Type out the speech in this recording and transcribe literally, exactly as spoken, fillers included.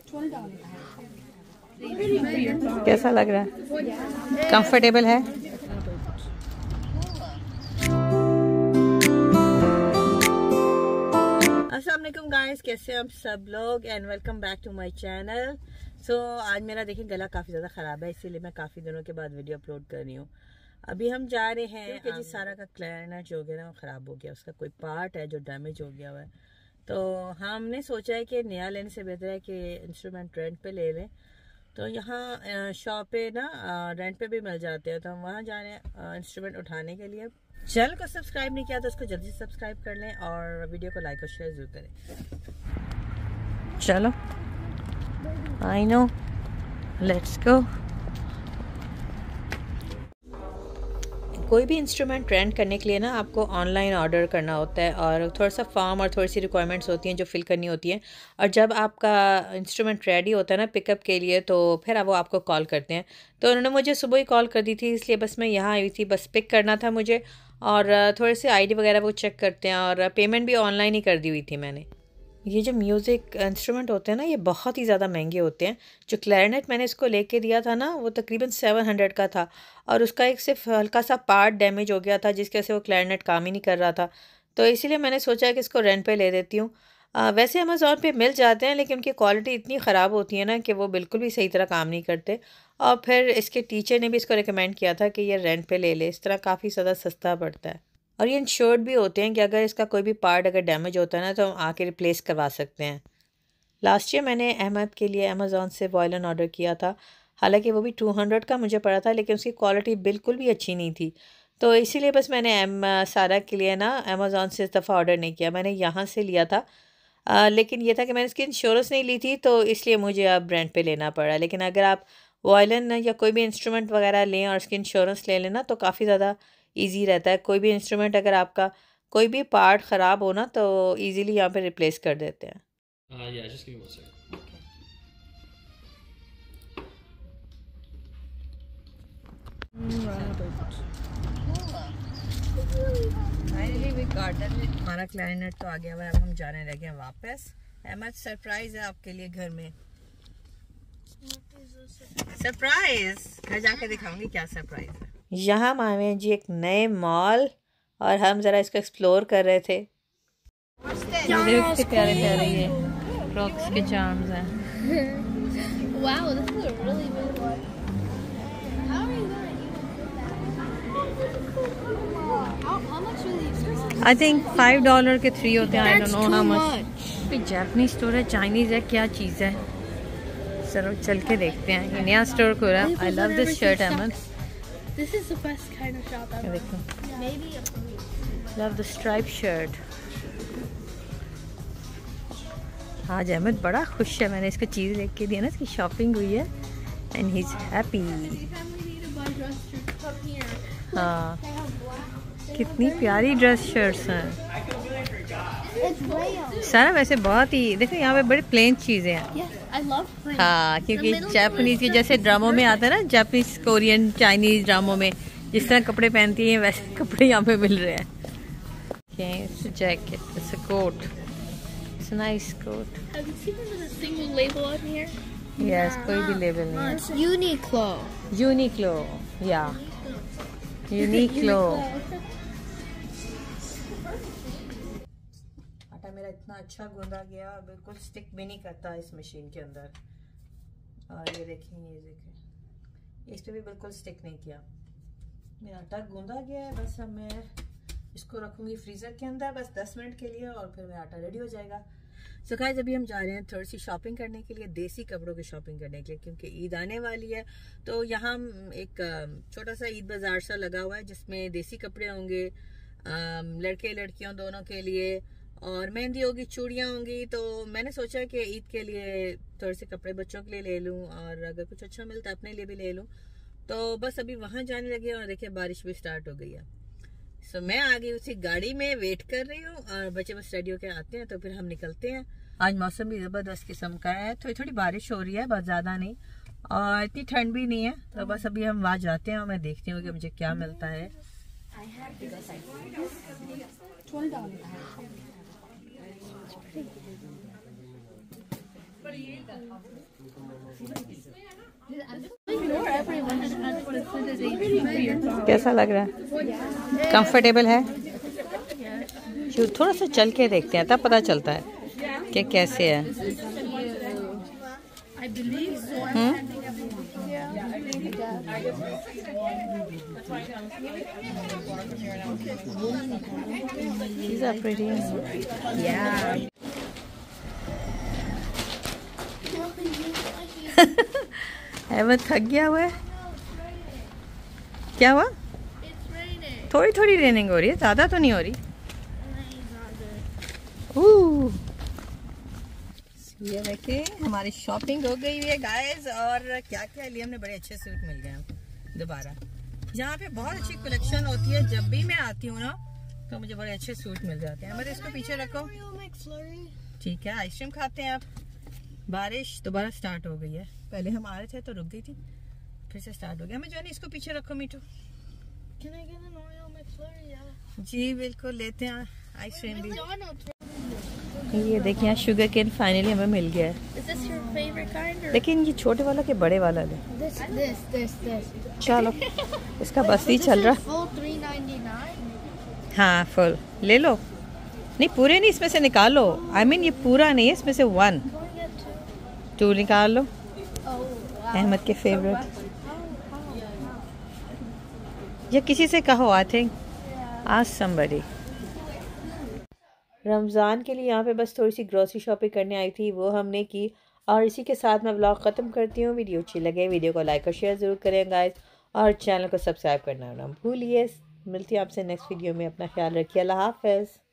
कैसा लग रहा है? कंफर्टेबल है? अस्सलाम वालेकुम गाइस, कैसे हैं आप सब लोग and welcome back to my channel. So आज मेरा देखिए गला काफ़ी ज़्यादा ख़राब है, इसीलिए मैं काफ़ी दिनों के बाद वीडियो अपलोड कर रही हूँ। अभी हम जा रहे हैं कि जी सारा का क्लैरिनेट जो हो गया ना वो ख़राब हो गया, उसका कोई पार्ट है जो डैमेज हो गया हुआ है। तो हमने सोचा है कि नया लेने से बेहतर है कि इंस्ट्रूमेंट रेंट पे ले लें। तो यहाँ शॉप पे ना रेंट पे भी मिल जाते हैं, तो हम वहाँ जा रहे हैं इंस्ट्रूमेंट उठाने के लिए। चैनल को सब्सक्राइब नहीं किया तो उसको जल्दी से सब्सक्राइब कर लें और वीडियो को लाइक और शेयर जरूर करें। चलो, आई नो, लेट्स गो। कोई भी इंस्ट्रूमेंट रेंट करने के लिए ना आपको ऑनलाइन ऑर्डर करना होता है और थोड़ा सा फॉर्म और थोड़ी सी रिक्वायरमेंट्स होती हैं जो फिल करनी होती हैं। और जब आपका इंस्ट्रूमेंट रेडी होता है ना पिकअप के लिए, तो फिर वो आपको कॉल करते हैं। तो उन्होंने मुझे सुबह ही कॉल कर दी थी, इसलिए बस मैं यहाँ आई थी, बस पिक करना था मुझे और थोड़े से आईडी वगैरह वो चेक करते हैं और पेमेंट भी ऑनलाइन ही कर दी हुई थी मैंने। ये जो म्यूज़िक इंस्ट्रूमेंट होते हैं ना ये बहुत ही ज़्यादा महंगे होते हैं। जो क्लैरिनेट मैंने इसको लेके दिया था ना वो तकरीबन सेवन हंड्रेड का था और उसका एक सिर्फ हल्का सा पार्ट डैमेज हो गया था जिसकी वजह से वो क्लैरिनेट काम ही नहीं कर रहा था। तो इसीलिए मैंने सोचा कि इसको रेंट पे ले देती हूँ। वैसे अमेज़ॉन पे मिल जाते हैं लेकिन उनकी क्वालिटी इतनी ख़राब होती है ना कि वो बिल्कुल भी सही तरह काम नहीं करते। और फिर इसके टीचर ने भी इसको रिकमेंड किया था कि ये रेंट पे ले ले, इस तरह काफ़ी ज़्यादा सस्ता पड़ता है। और ये इंश्योर्ड भी होते हैं कि अगर इसका कोई भी पार्ट अगर डैमेज होता है ना तो हम आके रिप्लेस करवा सकते हैं। लास्ट ईयर मैंने अहमद के लिए अमेज़ॉन से वायलिन ऑर्डर किया था, हालांकि वो भी टू हंड्रेड का मुझे पड़ा था लेकिन उसकी क्वालिटी बिल्कुल भी अच्छी नहीं थी। तो इसीलिए बस मैंने एम सारा के लिए ना अमेज़ॉन से इस दफ़ा ऑर्डर नहीं किया, मैंने यहाँ से लिया था। आ, लेकिन ये था कि मैंने इसकी इंश्योरेंस नहीं ली थी तो इसलिए मुझे अब रेंट पे लेना पड़ा। लेकिन अगर आप वायलिन या कोई भी इंस्ट्रूमेंट वगैरह लें और इसकी इंश्योरेंस ले लेना तो काफ़ी ज़्यादा ईजी रहता है। कोई भी इंस्ट्रूमेंट अगर आपका कोई भी पार्ट ख़राब हो ना तो ईज़िली यहाँ पे रिप्लेस कर देते हैं। Uh, yeah, just give me one second. Finally we got it. हमारा क्लैरिनेट तो आ गया हुआ है, अब हम जाने लगे हैं वापस। अहमद सरप्राइज है आपके लिए घर में। सरप्राइज घर जाके दिखाऊंगी क्या सरप्राइज है। यहाँ हम आए हैं जी एक नए मॉल और हम ज़रा इसको एक्सप्लोर कर रहे थे। कितने प्यारे प्यारे ये क्रॉक्स के चार्म्स हैं। Wow, this is a really big one. How are you going to how, how much are these? I think five dollar के थ्री होते हैं। I don't know how much. Much. Japanese store है, Chinese है, क्या चीज़ है, चलो चल के देखते हैं। ये नया स्टोर खुला है। I love this shirt Ahmed. This is the best kind of shop ever. देखो, Maybe a love the stripe shirt. आज अहमद बड़ा खुश है, मैंने इसको चीज़ देख के दी ना, इसकी शॉपिंग हुई है एंड ही इज हैप्पी। हाँ, कितनी प्यारी ड्रेस शर्ट्स हैं सारा। वैसे बहुत ही देखो यहाँ पे बड़ी प्लेन चीज़ें हैं। Yes, I love plain. हाँ, क्योंकि जापानीज के जैसे ड्रामों में आता है ना, जापानीज कोरियन चाइनीज ड्रामों में जिस तरह कपड़े पहनती हैं वैसे कपड़े यहाँ पे मिल रहे हैं। Jacket, it's a coat, it's a nice coat. Have you seen there's a single label on here? Yes, कोई भी लेबल नहीं है। It's Uniqlo. यूनिक्लो, या यूनिक्लो। आटा मेरा इतना अच्छा गूंदा गया, बिल्कुल स्टिक भी नहीं करता इस मशीन के अंदर। और ये देखें, ये देखें, इस पे भी बिल्कुल स्टिक नहीं किया। मेरा आटा गूंदा गया है, बस अब मैं इसको रखूंगी फ्रीज़र के अंदर बस दस मिनट के लिए और फिर मेरा आटा रेडी हो जाएगा। सो गाइस, अभी हम जा रहे हैं थोड़ी सी शॉपिंग करने के लिए, देसी कपड़ों की शॉपिंग करने के लिए, क्योंकि ईद आने वाली है। तो यहाँ एक छोटा सा ईद बाज़ार सा लगा हुआ है जिसमें देसी कपड़े होंगे लड़के लड़कियों दोनों के लिए, और मेहंदी होगी, चूड़ियाँ होंगी। तो मैंने सोचा कि ईद के लिए थोड़े से कपड़े बच्चों के लिए ले लूँ और अगर कुछ अच्छा मिलता है अपने लिए भी ले लूँ। तो बस अभी वहाँ जाने लगे और देखिए बारिश भी स्टार्ट हो गई है। सो मैं आ गई उसी गाड़ी में, वेट कर रही हूँ और बच्चे बस रेडी होके आते हैं तो फिर हम निकलते हैं। आज मौसम भी ज़बरदस्त किस्म का है, थोड़ी थोड़ी बारिश हो रही है, बहुत ज़्यादा नहीं और इतनी ठंड भी नहीं है। तो बस अभी हम वहाँ जाते हैं और मैं देखती हूँ कि मुझे क्या मिलता है। कैसा लग रहा है? कंफर्टेबल है? थोड़ा सा चल के देखते हैं तब पता चलता है कि कैसे है। हम्म? These are pretty. Yeah. Ahmad थक गया हुआ है। क्या हुआ? थोड़ी थोड़ी रेनिंग हो रही है, ज़्यादा तो नहीं हो रही। ओह, ये देखिए हमारी शॉपिंग हो गई है गाइस। और क्या क्या लिए हमने, बड़े अच्छे सूट मिल गए हैं दोबारा। यहाँ पे बहुत अच्छी कलेक्शन होती है, जब भी मैं आती हूँ ना तो मुझे बड़े अच्छे सूट मिल जाते हैं। मतलब इसको पीछे रखो, ठीक है। आइसक्रीम खाते हैं। अब बारिश दोबारा स्टार्ट हो गई है, पहले हम आ रहे थे तो रुक गई थी, फिर से स्टार्ट हो गया। मैं जो है इसको पीछे रखो मीठू। जी बिल्कुल, लेते हैं आइसक्रीम भी। ये देखिए शुगर केन फाइनली हमें मिल गया है। लेकिन ये छोटे वाला के बड़े वाला ले। This, this, this, this. चलो इसका बस ही चल रहा। हाँ फुल ले लो। नहीं पूरे नहीं, इसमें से निकालो। आई I मीन mean, ये पूरा नहीं है, इसमें से वन टू निकाल लो। अहमद के फेवरेट। या किसी से कहो, I think ask somebody. Ramzan के लिए यहाँ पे बस थोड़ी सी ग्रोसरी शॉपिंग करने आई थी, वो हमने की। और इसी के साथ मैं व्लॉग ख़त्म करती हूँ। वीडियो अच्छी लगे वीडियो को लाइक और शेयर ज़रूर करें गाइस, और चैनल को सब्सक्राइब करना ना भूलिए। मिलती हूँ आपसे नेक्स्ट वीडियो में। अपना ख्याल रखिए। अल्लाह हाफ़िज़।